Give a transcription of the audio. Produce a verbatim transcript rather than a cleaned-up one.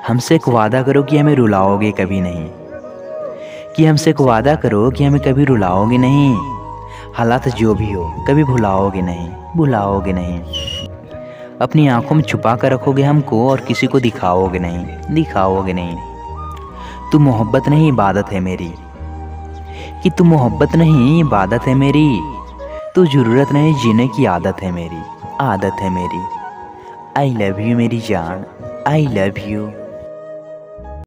हमसे एक वादा करो कि हमें रुलाओगे कभी नहीं, कि हमसे एक वादा करो कि हमें कभी रुलाओगे नहीं। हालात जो भी हो कभी भुलाओगे नहीं, भुलाओगे नहीं। अपनी आंखों में छुपा कर रखोगे हमको और किसी को दिखाओगे नहीं, दिखाओगे नहीं। तू मोहब्बत नहीं इबादत है मेरी, कि तू मोहब्बत नहीं इबादत है मेरी। तू ज़रूरत नहीं जीने की आदत है मेरी, आदत है मेरी। आई लव यू मेरी जान, आई लव यू।